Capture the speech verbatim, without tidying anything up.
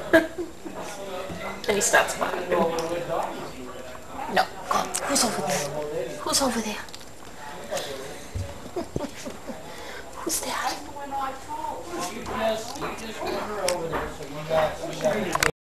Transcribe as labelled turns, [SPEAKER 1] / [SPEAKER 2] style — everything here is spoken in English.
[SPEAKER 1] And he starts barking. No, God, who's over there? Who's over there? Who's that?